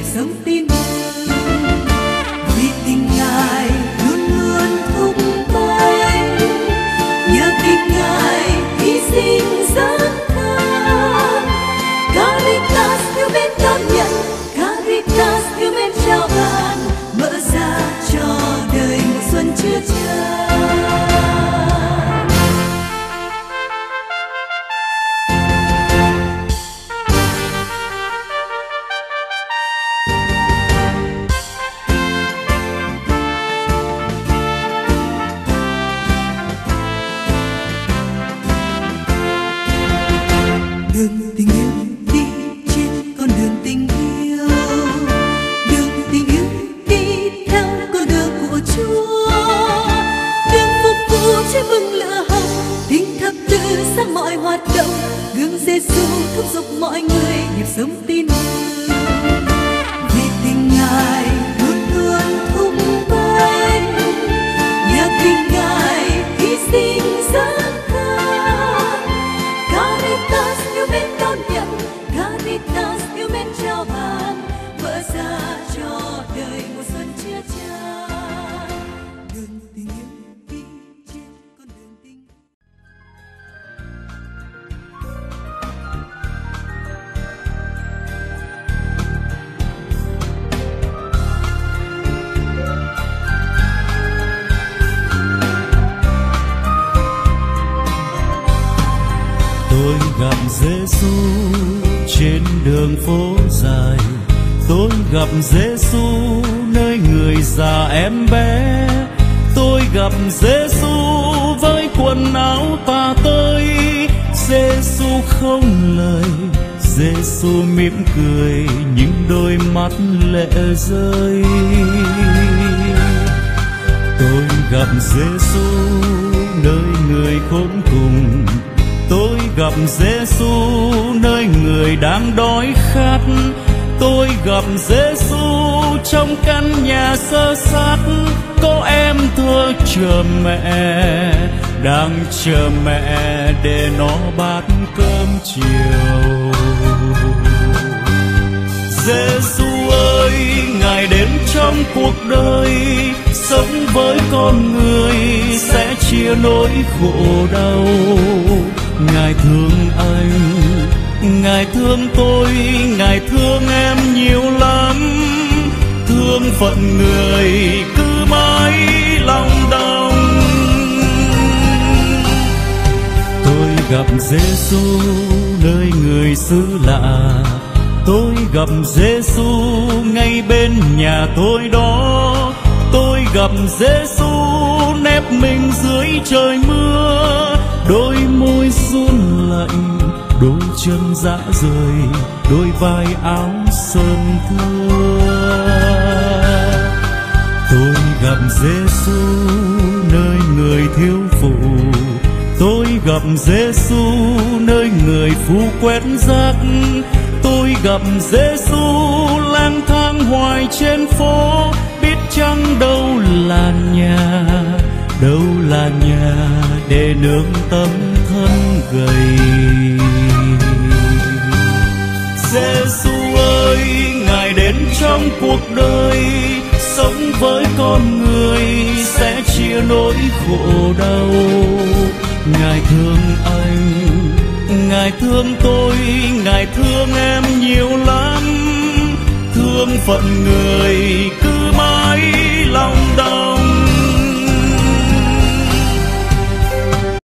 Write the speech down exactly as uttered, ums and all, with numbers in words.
sống tin mừng. Vì tình Ngài luôn luôn thúc bách, nhờ tình Ngài hy sinh rất tha. Caritas yêu mến đón nhận, Caritas yêu mến trao ban, mở ra cho đời mùa xuân chứa chan. Đường tình yêu đi trên con đường tình yêu, đường tình yêu đi theo con đường của Chúa, đường phục vụ trên bừng lửa hồng, tình thập tự sang mọi hoạt động, gương Giêsu thúc giục mọi người nhịp sống tin mừng. Vì tình Ngài luôn luôn thúc bách, nhờ tình Ngài hy sinh rất tha. Caritas yêu mến đón nhận, Caritas yêu mến trao ban, mở ra cho đời mùa xuân chứa chan. Đường tình yêu đi trên con đường tình. Tôi gặp Giêsu trên đường phố dài, tôi gặp Giêsu nơi người già em bé, tôi gặp Giêsu với quần áo tà tơi. Giêsu không lời, Giêsu mỉm cười, những đôi mắt lệ rơi. Tôi gặp Giêsu nơi người khốn cùng, tôi gặp Giêsu nơi người đang đói khát, tôi gặp Giêsu trong căn nhà xơ xác. Có em thơ chờ mẹ, đang chờ mẹ để nó bát cơm chiều. Giêsu ơi, Ngài đến trong cuộc đời, sống với con người sẽ chia nỗi khổ đau. Ngài thương anh, Ngài thương tôi, Ngài thương em nhiều lắm. Thương phận người cứ mãi lòng đong. Tôi gặp Giêsu nơi người xứ lạ, tôi gặp Giêsu ngay bên nhà tôi đó. Tôi gặp Giêsu nép mình dưới trời mưa, đôi môi run lạnh, đôi chân rã rời, đôi vai áo sơn thưa. Tôi gặp Giêsu nơi người thiếu phụ, tôi gặp Giêsu nơi người phú quét rác. Tôi gặp Giêsu lang thang hoài trên phố, biết chăng đâu là nhà, đâu là nhà để nương tấm thân gầy. Giêsu ơi, Ngài đến trong cuộc đời, sống với con người sẽ chia nỗi khổ đau. Ngài thương anh, Ngài thương tôi, Ngài thương em nhiều lắm. Thương phận người cứ mãi lòng đau.